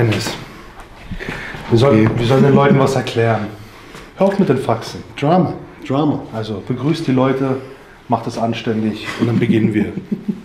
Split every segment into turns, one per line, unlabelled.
Dennis, wir sollen den Leuten was erklären. Hör auf mit den Faxen.
Drama.
Also begrüßt die Leute, macht es anständig und dann beginnen wir.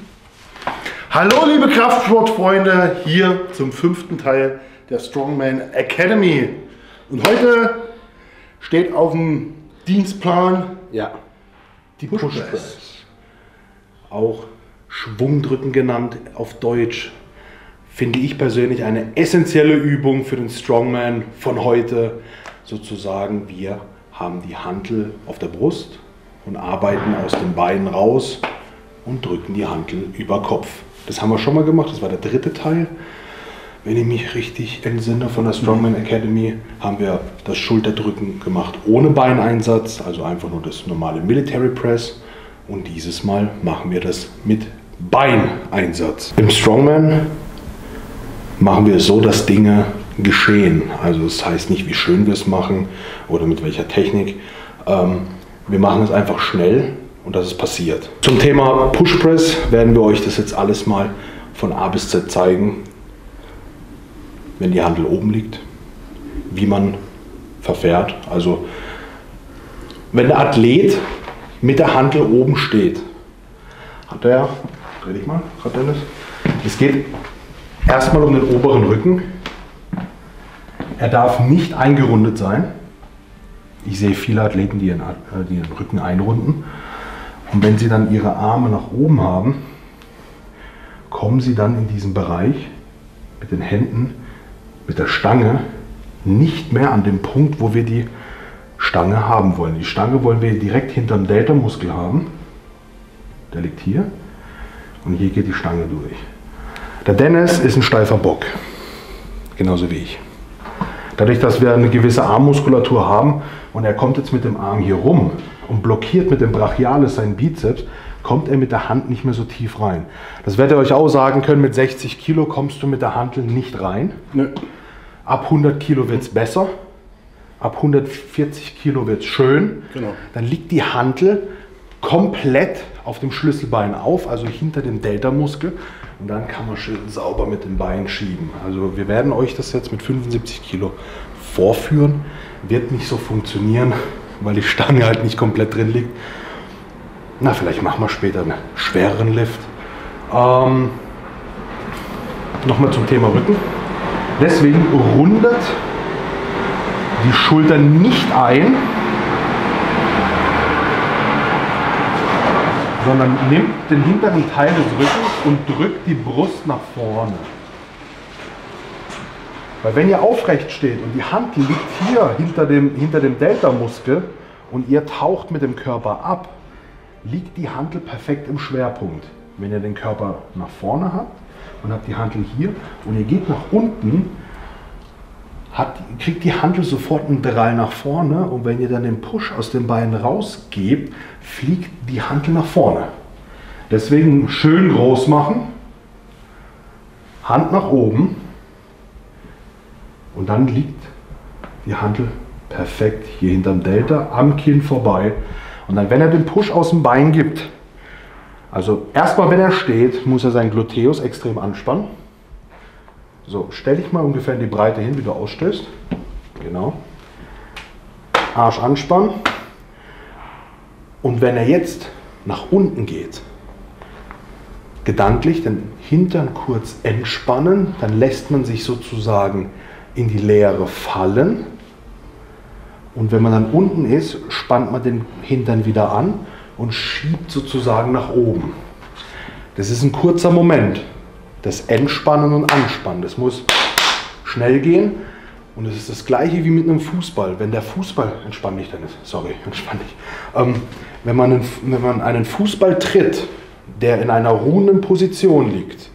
Hallo liebe Kraftsportfreunde, hier zum 5. Teil der Strongman Academy. Und heute steht auf dem Dienstplan die Push Press. Auch Schwungdrücken genannt auf Deutsch. Finde ich persönlich eine essentielle Übung für den Strongman von heute. Sozusagen, wir haben die Hantel auf der Brust und arbeiten aus den Beinen raus und drücken die Hantel über Kopf. Das haben wir schon mal gemacht, das war der 3. Teil. Wenn ich mich richtig entsinne von der Strongman Academy, haben wir das Schulterdrücken gemacht ohne Beineinsatz, also einfach nur das normale Military Press. Und dieses Mal machen wir das mit Beineinsatz. Im Strongman machen wir es so, dass Dinge geschehen. Also das heißt nicht, wie schön wir es machen oder mit welcher Technik. Wir machen es einfach schnell und dass es passiert. Zum Thema Push Press werden wir euch das jetzt alles mal von A bis Z zeigen. Wenn die Hantel oben liegt, wie man verfährt. Also wenn der Athlet mit der Hantel oben steht, hat er, dreh dich mal, Dennis. Es geht erstmal um den oberen Rücken. Er darf nicht eingerundet sein. Ich sehe viele Athleten, die ihren Rücken einrunden. Und wenn sie dann ihre Arme nach oben haben, kommen sie dann in diesen Bereich mit den Händen, mit der Stange, nicht mehr an dem Punkt, wo wir die Stange haben wollen. Die Stange wollen wir direkt hinterm Delta-Muskel haben. Der liegt hier. Und hier geht die Stange durch. Der Dennis ist ein steifer Bock. Genauso wie ich. Dadurch, dass wir eine gewisse Armmuskulatur haben und er kommt jetzt mit dem Arm hier rum und blockiert mit dem Brachialis seinen Bizeps, kommt er mit der Hand nicht mehr so tief rein. Das werdet ihr euch auch sagen können, mit 60 Kilo kommst du mit der Hantel nicht rein.
Nö.
Ab 100 Kilo wird es besser, ab 140 Kilo wird es schön.
Genau.
Dann liegt die Hantel komplett auf dem Schlüsselbein auf, also hinter dem Delta-Muskel. Und dann kann man schön sauber mit den Beinen schieben. Also wir werden euch das jetzt mit 75 Kilo vorführen. Wird nicht so funktionieren, weil die Stange halt nicht komplett drin liegt. Na, vielleicht machen wir später einen schwereren Lift. Nochmal zum Thema Rücken. Deswegen rundet die Schultern nicht ein, sondern nimmt den hinteren Teil des Rückens und drückt die Brust nach vorne. Weil wenn ihr aufrecht steht und die Hantel liegt hier hinter dem Delta-Muskel und ihr taucht mit dem Körper ab, liegt die Hantel perfekt im Schwerpunkt. Wenn ihr den Körper nach vorne habt und habt die Hantel hier und ihr geht nach unten, kriegt die Hantel sofort einen Drall nach vorne und wenn ihr dann den Push aus den Beinen rausgebt, fliegt die Hantel nach vorne. Deswegen schön groß machen, Hand nach oben und dann liegt die Hantel perfekt hier hinterm Delta am Kinn vorbei. Und dann, wenn er den Push aus dem Bein gibt, also erstmal, wenn er steht, muss er seinen Gluteus extrem anspannen. So, stell dich mal ungefähr in die Breite hin, wie du ausstößt. Genau. Arsch anspannen. Und wenn er jetzt nach unten geht, gedanklich den Hintern kurz entspannen, dann lässt man sich sozusagen in die Leere fallen. Und wenn man dann unten ist, spannt man den Hintern wieder an und schiebt sozusagen nach oben. Das ist ein kurzer Moment. Das Entspannen und Anspannen. Das muss schnell gehen. Und es ist das gleiche wie mit einem Fußball. Wenn der Fußball, entspann dich Dennis, sorry, entspann dich. Wenn man einen Fußball tritt, der in einer ruhenden Position liegt,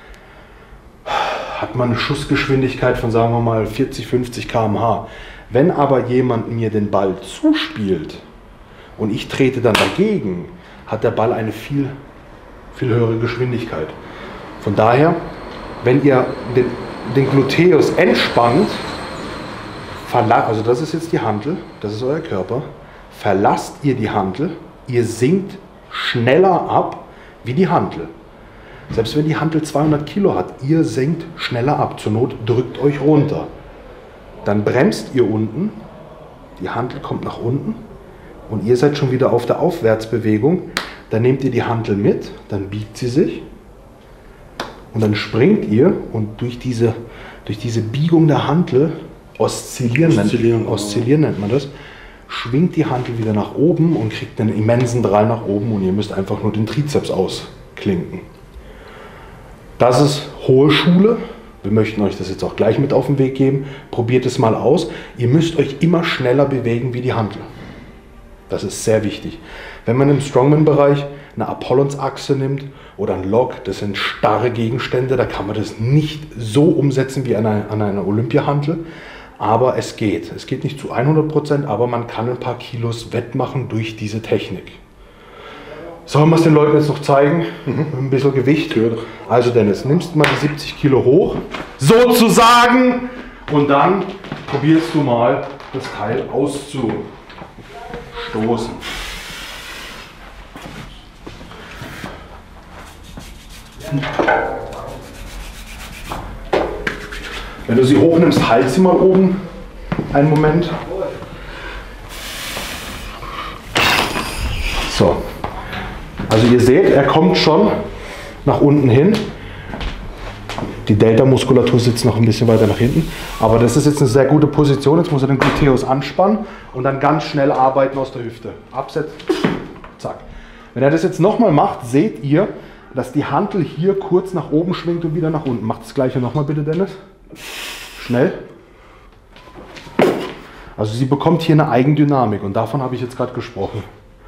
hat man eine Schussgeschwindigkeit von, sagen wir mal, 40, 50 km/h. Wenn aber jemand mir den Ball zuspielt und ich trete dann dagegen, hat der Ball eine viel höhere Geschwindigkeit. Von daher, wenn ihr den Gluteus entspannt, also das ist jetzt die Hantel, das ist euer Körper, verlasst ihr die Hantel, ihr sinkt schneller ab wie die Hantel.
Selbst wenn die Hantel 200 Kilo hat, ihr senkt schneller ab. Zur Not drückt euch runter. Dann bremst ihr unten, die Hantel kommt nach unten und ihr seid schon wieder auf der Aufwärtsbewegung. Dann nehmt ihr die Hantel mit, dann biegt sie sich und dann springt ihr und durch diese Biegung der Hantel, oszillieren nennt man das, schwingt die Hantel wieder nach oben und kriegt einen immensen Drall nach oben und ihr müsst einfach nur den Trizeps ausklinken. Das ist hohe Schule. Wir möchten euch das jetzt auch gleich mit auf den Weg geben. Probiert es mal aus. Ihr müsst euch immer schneller bewegen wie die Hantel. Das ist sehr wichtig. Wenn man im Strongman-Bereich eine Apollons-Achse nimmt oder ein Log, das sind starre Gegenstände, da kann man das nicht so umsetzen wie an einer Olympia-Hantel. Aber es geht. Es geht nicht zu 100%, aber man kann ein paar Kilos wettmachen durch diese Technik. Sollen wir es den Leuten jetzt noch zeigen? Ein bisschen Gewicht. Also Dennis, nimmst mal die 70 Kilo hoch, sozusagen, und dann probierst du mal das Teil auszustoßen. Wenn du sie hochnimmst, halt sie mal oben einen Moment. So. Also ihr seht, er kommt schon nach unten hin. Die Delta-Muskulatur sitzt noch ein bisschen weiter nach hinten. Aber das ist jetzt eine sehr gute Position. Jetzt muss er den Gluteus anspannen und dann ganz schnell arbeiten aus der Hüfte. Absetzen, zack. Wenn er das jetzt nochmal macht, seht ihr, dass die Hantel hier kurz nach oben schwingt und wieder nach unten. Macht das gleiche nochmal bitte, Dennis. Schnell. Also sie bekommt hier eine Eigendynamik und davon habe ich jetzt gerade gesprochen.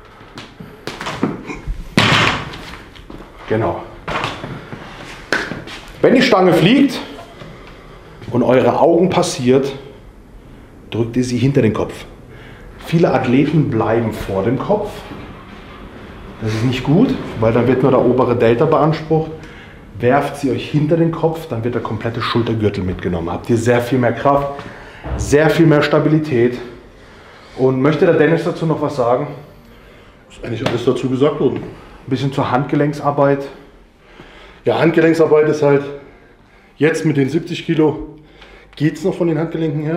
Genau. Wenn die Stange fliegt und eure Augen passiert, drückt ihr sie hinter den Kopf. Viele Athleten bleiben vor dem Kopf. Das ist nicht gut, weil dann wird nur der obere Delta beansprucht. Werft sie euch hinter den Kopf, dann wird der komplette Schultergürtel mitgenommen. Habt ihr sehr viel mehr Kraft, sehr viel mehr Stabilität. Und möchte der Dennis dazu noch was sagen?
Ist eigentlich alles dazu gesagt worden.
Ein bisschen zur Handgelenksarbeit.
Ja, Handgelenksarbeit ist halt, jetzt mit den 70 Kilo geht es noch von den Handgelenken her.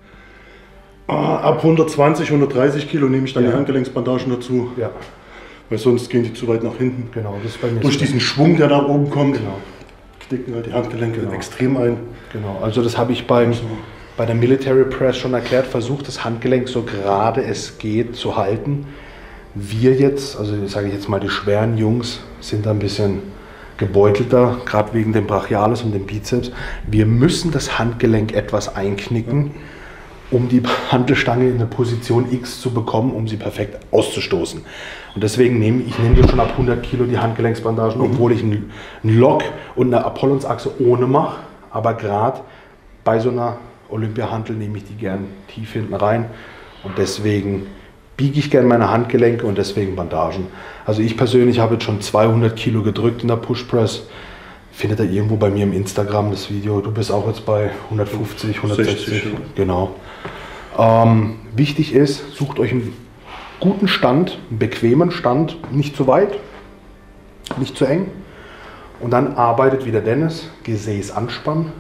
Ab 120, 130 Kilo nehme ich dann die Handgelenksbandagen dazu.
Ja.
Weil sonst gehen die zu weit nach hinten.
Genau, das ist bei mir
durch diesen Schwung, der nach oben kommt,
genau,
knicken halt die Handgelenke extrem ein.
Genau, also das habe ich bei der Military Press schon erklärt. Versucht das Handgelenk so gerade es geht zu halten. Wir jetzt, also sage ich jetzt mal, die schweren Jungs sind da ein bisschen gebeutelter, gerade wegen dem Brachialis und dem Bizeps. Wir müssen das Handgelenk etwas einknicken, um die Hantelstange in eine Position X zu bekommen, um sie perfekt auszustoßen. Und deswegen nehme ich schon ab 100 Kilo die Handgelenksbandagen, obwohl ich einen Log und eine Apollons-Achse ohne mache. Aber gerade bei so einer Olympia-Hantel nehme ich die gern tief hinten rein. Und deswegen biege ich gerne meine Handgelenke und deswegen Bandagen. Also ich persönlich habe jetzt schon 200 Kilo gedrückt in der Push-Press. Findet ihr irgendwo bei mir im Instagram das Video. Du bist auch jetzt bei 150, 160. 60, ja. Genau. Wichtig ist, sucht euch einen guten Stand, einen bequemen Stand, nicht zu weit, nicht zu eng. Und dann arbeitet wie der Dennis, Gesäß anspannen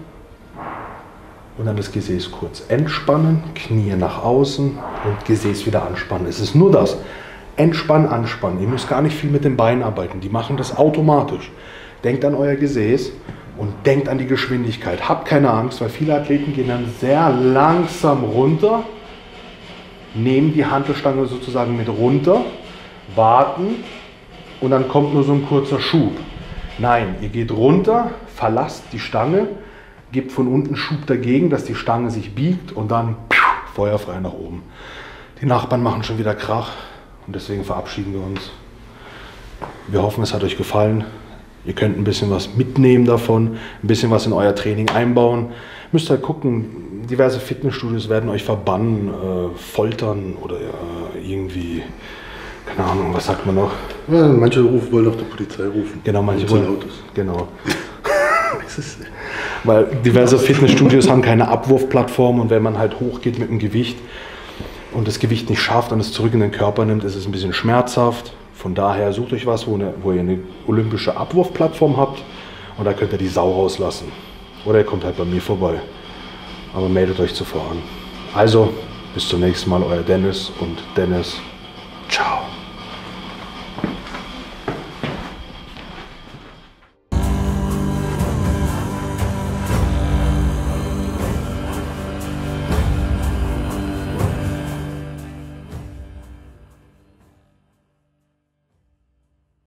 und dann das Gesäß kurz entspannen, Knie nach außen und Gesäß wieder anspannen. Es ist nur das. Entspannen, anspannen. Ihr müsst gar nicht viel mit den Beinen arbeiten, die machen das automatisch. Denkt an euer Gesäß und denkt an die Geschwindigkeit. Habt keine Angst, weil viele Athleten gehen dann sehr langsam runter, nehmen die Hantelstange sozusagen mit runter, warten und dann kommt nur so ein kurzer Schub. Nein, ihr geht runter, verlasst die Stange, gebt von unten Schub dagegen, dass die Stange sich biegt und dann feuerfrei nach oben. Die Nachbarn machen schon wieder Krach und deswegen verabschieden wir uns. Wir hoffen, es hat euch gefallen. Ihr könnt ein bisschen was mitnehmen davon, ein bisschen was in euer Training einbauen. Müsst halt gucken, diverse Fitnessstudios werden euch verbannen, foltern oder irgendwie, keine Ahnung, was sagt man noch?
Ja, manche wollen auch die Polizei rufen.
Genau, manche wollen Autos. Genau. Weil diverse Fitnessstudios haben keine Abwurfplattform und wenn man halt hochgeht mit dem Gewicht und das Gewicht nicht schafft und es zurück in den Körper nimmt, ist es ein bisschen schmerzhaft. Von daher sucht euch was, wo ihr eine olympische Abwurfplattform habt und da könnt ihr die Sau rauslassen. Oder ihr kommt halt bei mir vorbei. Aber meldet euch zuvor an. Also, bis zum nächsten Mal, euer Dennis und Dennis. Ciao.